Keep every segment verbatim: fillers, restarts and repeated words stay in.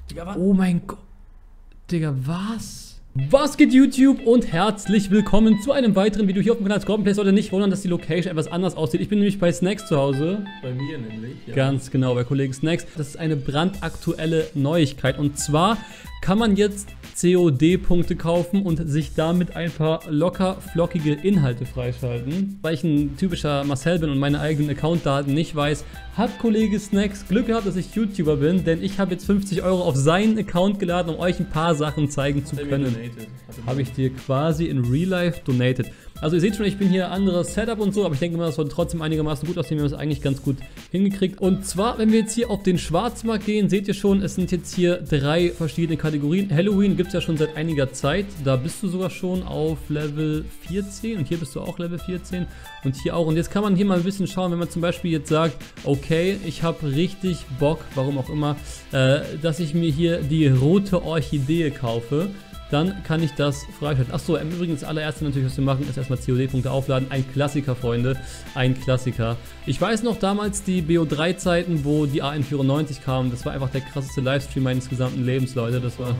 Digga, was? Oh mein Gott. Digga, was? Was geht YouTube und herzlich willkommen zu einem weiteren Video hier auf dem Kanal Scorpion Play. Sollte nicht wundern, dass die Location etwas anders aussieht. Ich bin nämlich bei Snacks zu Hause. Bei mir nämlich, ja. Ganz genau, bei Kollegen Snacks. Das ist eine brandaktuelle Neuigkeit. Und zwar kann man jetzt C O D-Punkte kaufen und sich damit ein paar locker flockige Inhalte freischalten. Weil ich ein typischer Marcel bin und meine eigenen Accountdaten nicht weiß, hat Kollege Snacks Glück gehabt, dass ich YouTuber bin, denn ich habe jetzt fünfzig Euro auf seinen Account geladen, um euch ein paar Sachen zeigen zu können. Habe ich dir quasi in Real Life donated. Also ihr seht schon, ich bin hier anderes Setup und so, aber ich denke mal, das sollte trotzdem einigermaßen gut aussehen. Wir haben es eigentlich ganz gut hingekriegt. Und zwar, wenn wir jetzt hier auf den Schwarzmarkt gehen, seht ihr schon, es sind jetzt hier drei verschiedene Kategorien. Halloween gibt es ja schon seit einiger Zeit. Da bist du sogar schon auf Level vierzehn und hier bist du auch Level vierzehn und hier auch. Und jetzt kann man hier mal ein bisschen schauen, wenn man zum Beispiel jetzt sagt, okay, ich habe richtig Bock, warum auch immer, äh, dass ich mir hier die rote Orchidee kaufe. Dann kann ich das freischalten. Achso, im Übrigen das allererste natürlich, was wir machen, ist erstmal C O D-Punkte aufladen. Ein Klassiker, Freunde. Ein Klassiker. Ich weiß noch damals die B O drei Zeiten, wo die A N vierundneunzig kamen. Das war einfach der krasseste Livestream meines gesamten Lebens, Leute. Das war...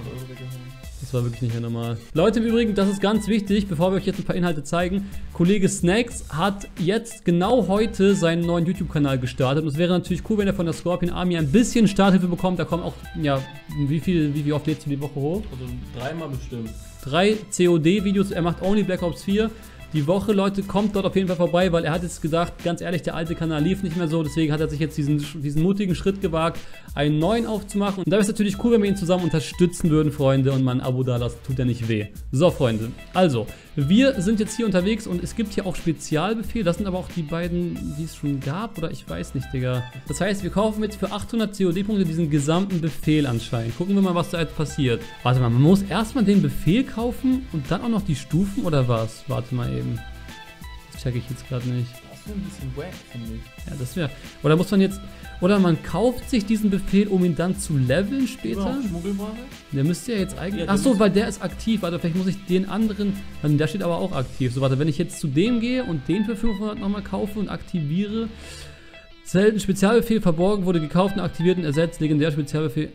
Das war wirklich nicht mehr normal. Leute, im Übrigen, das ist ganz wichtig, bevor wir euch jetzt ein paar Inhalte zeigen. Kollege Snacks hat jetzt genau heute seinen neuen YouTube-Kanal gestartet. Und es wäre natürlich cool, wenn er von der Scorpion Army ein bisschen Starthilfe bekommt. Da kommen auch, ja, wie viel, wie, wie oft lädst du die Woche hoch? Also dreimal bestimmt. Drei C O D-Videos. Er macht Only Black Ops vier. Die Woche, Leute, kommt dort auf jeden Fall vorbei, weil er hat jetzt gedacht, ganz ehrlich, der alte Kanal lief nicht mehr so, deswegen hat er sich jetzt diesen, diesen mutigen Schritt gewagt, einen neuen aufzumachen. Und da wäre es natürlich cool, wenn wir ihn zusammen unterstützen würden, Freunde, und mal ein Abo da lassen, tut ja nicht weh. So, Freunde, also, wir sind jetzt hier unterwegs und es gibt hier auch Spezialbefehle, das sind aber auch die beiden, die es schon gab, oder ich weiß nicht, Digga. Das heißt, wir kaufen jetzt für achthundert C O D-Punkte diesen gesamten Befehl anscheinend. Gucken wir mal, was da jetzt passiert. Warte mal, man muss erstmal den Befehl kaufen und dann auch noch die Stufen, oder was? Warte mal eben. Das checke ich jetzt gerade nicht. Das wäre ein bisschen wack, finde ich. Ja, das wäre... Oder muss man jetzt... Oder man kauft sich diesen Befehl, um ihn dann zu leveln später? Schmuggelware? Der müsste ja jetzt eigentlich... Ja, Achso, weil der ist aktiv. Warte, vielleicht muss ich den anderen... Der steht aber auch aktiv. So, warte, wenn ich jetzt zu dem gehe und den für fünfhundert nochmal kaufe und aktiviere... Selten Spezialbefehl verborgen, wurde gekauft und aktiviert und ersetzt. Legendär Spezialbefehl...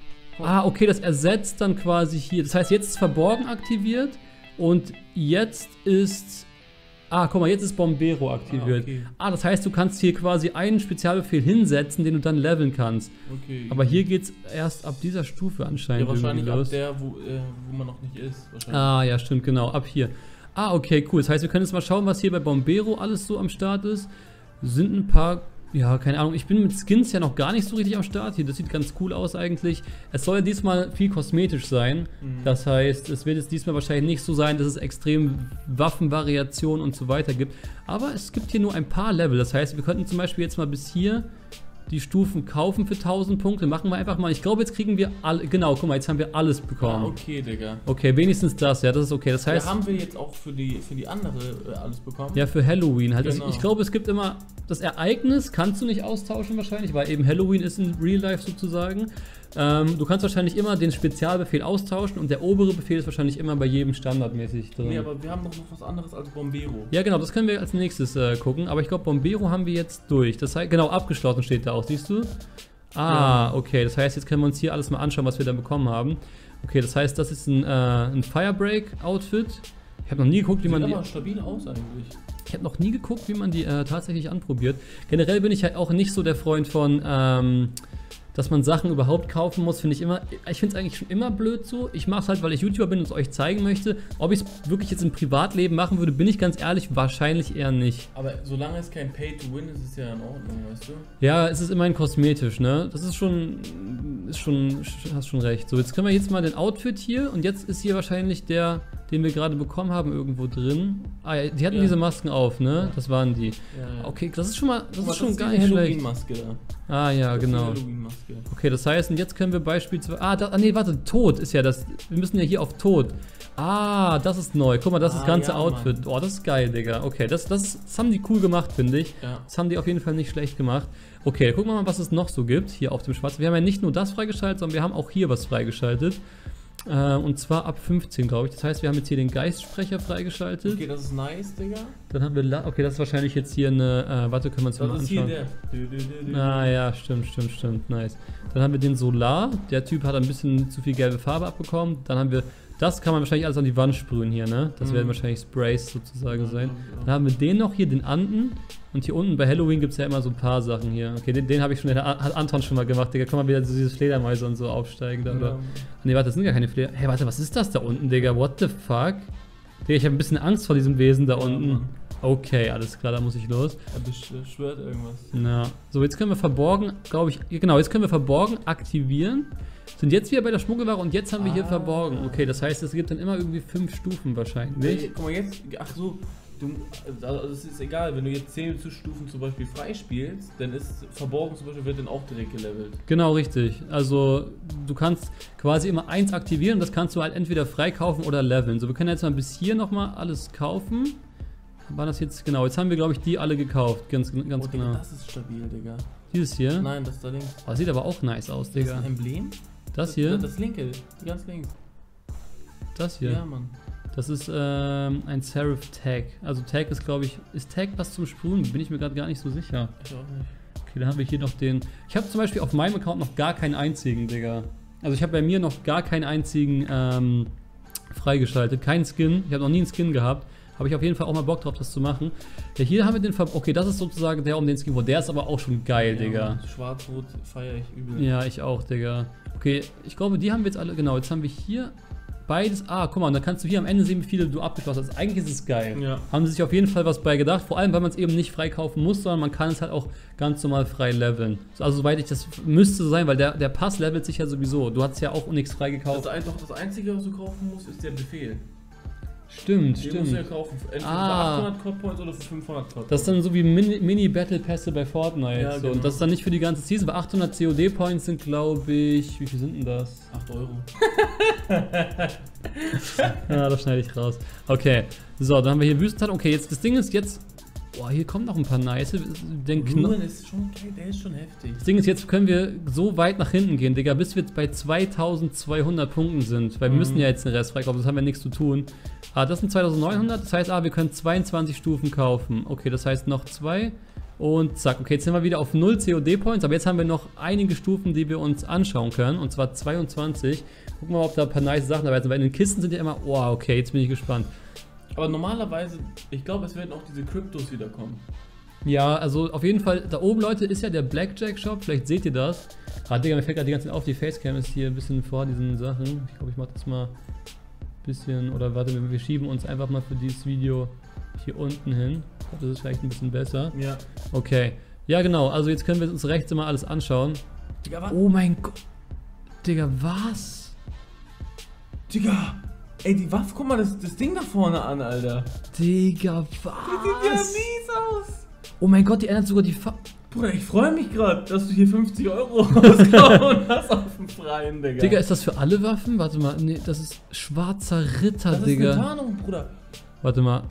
Ah, okay, das ersetzt dann quasi hier. Das heißt, jetzt ist verborgen aktiviert und jetzt ist... Ah, guck mal, jetzt ist Bombero aktiviert. Ah, okay. Ah, das heißt, du kannst hier quasi einen Spezialbefehl hinsetzen, den du dann leveln kannst. Okay. Aber hier geht's erst ab dieser Stufe anscheinend. Ja, wahrscheinlich los. ab der, wo, äh, wo man noch nicht ist. Ah, ja, stimmt, genau, ab hier. Ah, okay, cool. Das heißt, wir können jetzt mal schauen, was hier bei Bombero alles so am Start ist. Sind ein paar... Ja, keine Ahnung, ich bin mit Skins ja noch gar nicht so richtig am Start hier, das sieht ganz cool aus eigentlich. Es soll ja diesmal viel kosmetisch sein, mhm. Das heißt, es wird jetzt diesmal wahrscheinlich nicht so sein, dass es extrem Waffenvariationen und so weiter gibt. Aber es gibt hier nur ein paar Level, das heißt, wir könnten zum Beispiel jetzt mal bis hier die Stufen kaufen für tausend Punkte. Machen wir einfach mal. Ich glaube, jetzt kriegen wir alle. Genau, guck mal, jetzt haben wir alles bekommen. Ah, okay, Digga. Okay, wenigstens das, ja, das ist okay. Das heißt. Ja, haben wir jetzt auch für die, für die andere äh, alles bekommen? Ja, für Halloween halt. Genau. Das, ich glaube, es gibt immer. Das Ereignis kannst du nicht austauschen wahrscheinlich, weil eben Halloween ist in Real Life sozusagen. Ähm, du kannst wahrscheinlich immer den Spezialbefehl austauschen und der obere Befehl ist wahrscheinlich immer bei jedem standardmäßig drin. Nee, aber wir haben doch noch was anderes als Bombero. Ja, genau, das können wir als nächstes äh, gucken. Aber ich glaube, Bombero haben wir jetzt durch. Das heißt, genau, abgeschlossen steht da auch, siehst du? Ah, okay, das heißt, jetzt können wir uns hier alles mal anschauen, was wir da bekommen haben. Okay, das heißt, das ist ein, äh, ein Firebreak-Outfit. Ich habe noch nie geguckt, wie man die... Sieht aber stabil aus eigentlich. Ich habe noch nie geguckt, wie man die äh, tatsächlich anprobiert. Generell bin ich halt auch nicht so der Freund von... Ähm, dass man Sachen überhaupt kaufen muss, finde ich immer, ich finde es eigentlich schon immer blöd so. Ich mache es halt, weil ich YouTuber bin und es euch zeigen möchte. Ob ich es wirklich jetzt im Privatleben machen würde, bin ich ganz ehrlich, wahrscheinlich eher nicht. Aber solange es kein Pay-to-Win ist, ist es ja in Ordnung, weißt du? Ja, es ist immerhin kosmetisch, ne? Das ist schon, ist schon, hast schon recht. So, jetzt können wir jetzt mal den Outfit hier und jetzt ist hier wahrscheinlich der, den wir gerade bekommen haben, irgendwo drin. Ah ja, die hatten ja diese Masken auf, ne? Ja. Das waren die. Ja, ja. Okay, das ist schon mal, das, das ist schon das gar nicht schlecht. Halloween-Maske da. Ah ja, das genau. Okay, das heißt, und jetzt können wir beispielsweise... Ah, da, ah, nee, warte, Tod ist ja das... Wir müssen ja hier auf Tod. Ah, das ist neu. Guck mal, das ist das ganze ja, Outfit. Mann. Oh, das ist geil, Digga. Okay, das, das, das haben die cool gemacht, finde ich. Ja. Das haben die auf jeden Fall nicht schlecht gemacht. Okay, gucken wir mal, was es noch so gibt hier auf dem Schwarzen. Wir haben ja nicht nur das freigeschaltet, sondern wir haben auch hier was freigeschaltet. Äh, und zwar ab fünfzehn, glaube ich. Das heißt, wir haben jetzt hier den Geistsprecher freigeschaltet. Okay, das ist nice, Digga. Dann haben wir, La okay, das ist wahrscheinlich jetzt hier eine, äh, warte, können wir uns mal anschauen. Das ist hier der. Du, du, du, Ah ja, stimmt, stimmt, stimmt, nice. Dann haben wir den Solar, der Typ hat ein bisschen zu viel gelbe Farbe abbekommen. Dann haben wir, das kann man wahrscheinlich alles an die Wand sprühen hier, ne? Das mhm. werden wahrscheinlich Sprays sozusagen ja, sein. Ja. Dann haben wir den noch hier, den Anden. Und hier unten bei Halloween gibt es ja immer so ein paar Sachen hier. Okay, den, den habe ich schon, den hat Anton schon mal gemacht, Digga. Guck mal, wieder so diese Fledermäuse und so aufsteigen da, oder? Ja. Ne, warte, das sind gar keine Fleder. Hey, warte, was ist das da unten, Digga? What the fuck? Digga, ich habe ein bisschen Angst vor diesem Wesen da ja, unten. Mann. Okay, alles klar, da muss ich los. Er beschwört irgendwas. Ja. So, jetzt können wir verborgen, glaube ich, genau, jetzt können wir verborgen aktivieren. Sind jetzt wieder bei der Schmuggelware und jetzt haben wir ah, hier verborgen. Okay, das heißt, es gibt dann immer irgendwie fünf Stufen wahrscheinlich. Hey, guck mal, jetzt, ach so. Du, also es ist egal, wenn du jetzt zehn Stufen zum Beispiel freispielst, dann ist verborgen zum Beispiel, wird dann auch direkt gelevelt. Genau, richtig. Also du kannst quasi immer eins aktivieren und das kannst du halt entweder freikaufen oder leveln. So, wir können jetzt mal bis hier nochmal alles kaufen. War das jetzt, genau, jetzt haben wir glaube ich die alle gekauft, ganz, ganz oh, genau. Digga, das ist stabil, Digga. Dieses hier? Nein, das da links. Oh, sieht aber auch nice aus, Digga. Das ist ein Emblem? Das hier? Das, das linke, ganz links. Das hier? Ja, Mann. Das ist ähm, ein Seraph Tag. Also Tag ist, glaube ich, ist Tag was zum Sprühen? Bin ich mir gerade gar nicht so sicher. Ich auch nicht. Okay, dann haben wir hier noch den... Ich habe zum Beispiel auf meinem Account noch gar keinen einzigen, Digga. Also ich habe bei mir noch gar keinen einzigen ähm, freigeschaltet. Keinen Skin. Ich habe noch nie einen Skin gehabt. Habe ich auf jeden Fall auch mal Bock drauf, das zu machen. Ja, hier haben wir den... Ver okay, das ist sozusagen der um den Skin. Der ist aber auch schon geil, ja, Digga. Schwarz-Rot feiere ich übel. Ja, ich auch, Digga. Okay, ich glaube, die haben wir jetzt alle... Genau, jetzt haben wir hier... Beides, ah, guck mal, und dann kannst du hier am Ende sehen, wie viele du abgeschlossen hast. Eigentlich ist es geil. Ja. Haben sie sich auf jeden Fall was bei gedacht, vor allem, weil man es eben nicht freikaufen muss, sondern man kann es halt auch ganz normal frei leveln. Also soweit ich, das müsste so sein, weil der, der Pass levelt sich ja sowieso. Du hast ja auch nichts freigekauft. Also das Einzige, was du kaufen musst, ist der Befehl. Stimmt, Den stimmt. musst du ja kaufen, entweder ah. für achthundert Code Points oder für fünfhundert Code. Das ist dann so wie Mini-Battle-Pässe bei Fortnite. Ja, so. genau. Und das ist dann nicht für die ganze Season. Bei achthundert C O D Points sind, glaube ich, wie viel sind denn das? acht Euro. Ja, das schneide ich raus. Okay, so, dann haben wir hier Wüstentat. Okay, jetzt das Ding ist jetzt... Boah, hier kommen noch ein paar nice. Den Ruin ist schon, der ist schon heftig. Das Ding ist, jetzt können wir so weit nach hinten gehen, Digga, bis wir bei zweitausendzweihundert Punkten sind. Weil wir mhm. müssen ja jetzt den Rest freikaufen, das haben wir nichts zu tun. Ah, das sind zweitausendneunhundert, das heißt, ah, wir können zweiundzwanzig Stufen kaufen. Okay, das heißt noch zwei. Und zack, okay, jetzt sind wir wieder auf null C O D Points, aber jetzt haben wir noch einige Stufen, die wir uns anschauen können. Und zwar zweiundzwanzig. Gucken wir mal, ob da ein paar nice Sachen dabei sind, weil in den Kisten sind ja immer, oh, okay, jetzt bin ich gespannt. Aber normalerweise, ich glaube, es werden auch diese Kryptos wiederkommen. Ja, also auf jeden Fall, da oben, Leute, ist ja der Blackjack Shop, vielleicht seht ihr das. Ah, Digga, mir fällt gerade die ganze Zeit auf, die Facecam ist hier ein bisschen vor diesen Sachen. Ich glaube, ich mache das mal ein bisschen, oder warte, wir schieben uns einfach mal für dieses Video hier unten hin. Ich glaube, das ist vielleicht ein bisschen besser. Ja. Okay. Ja, genau, also jetzt können wir uns rechts immer alles anschauen. Digga, was? Oh mein Gott. Digga, was? Digga! Ey, die Waffe, guck mal das, das Ding da vorne an, Alter. Digga, was? Die sieht ja mies aus. Oh mein Gott, die ändert sogar die Farbe. Bruder, ich freue mich gerade, dass du hier fünfzig Euro rausgehauen hast auf dem Freien, Digga. Digga, ist das für alle Waffen? Warte mal, nee, das ist schwarzer Ritter, das Digga. Das ist eine Tarnung, Bruder. Warte mal.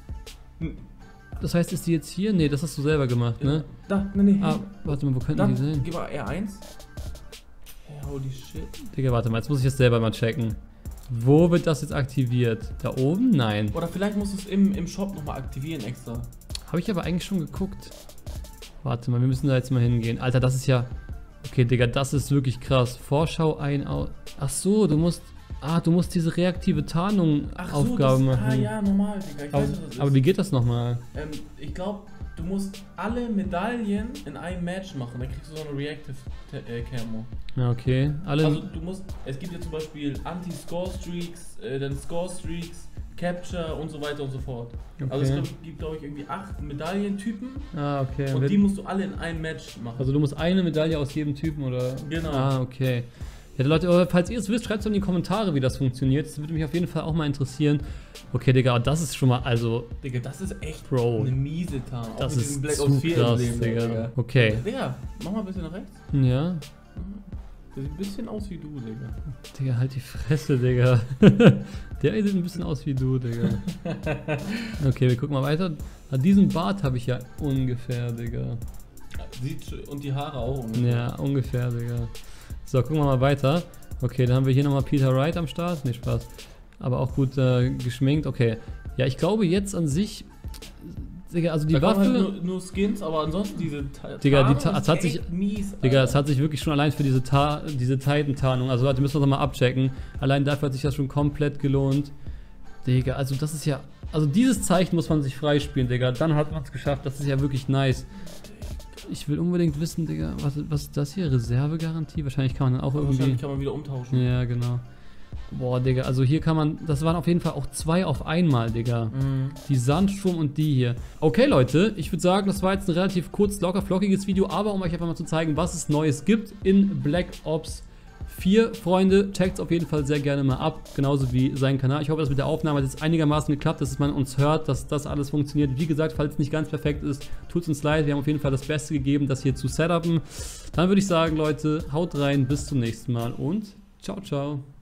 Das heißt, ist die jetzt hier? Nee, das hast du selber gemacht, ne? Da, ne, ne. Ah, warte mal, wo könnten da, die sein? Gib mal R eins. Hey, holy shit. Digga, warte mal, jetzt muss ich das selber mal checken. Wo wird das jetzt aktiviert? Da oben? Nein. Oder vielleicht musst du es im, im Shop nochmal aktivieren extra. Habe ich aber eigentlich schon geguckt. Warte mal, wir müssen da jetzt mal hingehen. Alter, das ist ja... Okay, Digga, das ist wirklich krass. Vorschau ein... Au Ach so, du musst... Ah, du musst diese reaktive Tarnung Ach Aufgaben so, das, machen. Ah ja, normal, Digga. Ich aber, weiß, was das ist. Aber wie geht das nochmal? Ähm, ich glaube, du musst alle Medaillen in einem Match machen. Dann kriegst du so eine Reactive äh, Camo. Ja, okay. Alle also du musst... Es gibt ja zum Beispiel Anti-Score-Streaks, äh, dann Score-Streaks, Capture und so weiter und so fort. Okay. Also es gibt, glaube ich, irgendwie acht Medaillentypen. Ah, okay. Und die musst du alle in einem Match machen. Also du musst eine Medaille aus jedem Typen, oder? Genau. Ah, okay. Ja, Leute, falls ihr es wisst, schreibt es in die Kommentare, wie das funktioniert. Das würde mich auf jeden Fall auch mal interessieren. Okay, Digga, das ist schon mal, also... Digga, das ist echt Bro. eine miese Tarnung. Das ist Black zu krass, Digga. Digga. Okay. Digga, mach mal ein bisschen nach rechts. Ja. Der sieht ein bisschen aus wie du, Digga. Digga, halt die Fresse, Digga. Der sieht ein bisschen aus wie du, Digga. Okay, wir gucken mal weiter. Diesen Bart habe ich ja ungefähr, Digga. Sieht, und die Haare auch ungefähr. Ja, ungefähr, Digga. So, gucken wir mal weiter. Okay, dann haben wir hier nochmal Peter Wright am Start. Ne, Spaß. Aber auch gut äh, geschminkt. Okay. Ja, ich glaube jetzt an sich... Digga, also die da Waffe... Halt nur, nur Skins, aber ansonsten diese Ta Digga, die Tarnung Ta es hat sich... mies, Digga, es hat sich wirklich schon allein für diese, Ta diese Titan-Tarnung... Also Leute, müssen wir nochmal abchecken. Allein dafür hat sich das schon komplett gelohnt. Digga, also das ist ja... Also dieses Zeichen muss man sich freispielen, Digga. Dann hat man es geschafft. Das ist ja wirklich nice. Ich will unbedingt wissen, Digga, was, was ist das hier? Reservegarantie? Wahrscheinlich kann man dann auch irgendwie... Wahrscheinlich kann man wieder umtauschen. Ja, genau. Boah, Digga, also hier kann man... Das waren auf jeden Fall auch zwei auf einmal, Digga. Mhm. Die Sandsturm und die hier. Okay, Leute, ich würde sagen, das war jetzt ein relativ kurz, locker, flockiges Video, aber um euch einfach mal zu zeigen, was es Neues gibt in Black Ops vier, Freunde, checkt es auf jeden Fall sehr gerne mal ab, genauso wie seinen Kanal. Ich hoffe, dass mit der Aufnahme hat jetzt einigermaßen geklappt, dass man uns hört, dass das alles funktioniert. Wie gesagt, falls es nicht ganz perfekt ist, tut es uns leid. Wir haben auf jeden Fall das Beste gegeben, das hier zu setupen. Dann würde ich sagen, Leute, haut rein, bis zum nächsten Mal und ciao, ciao.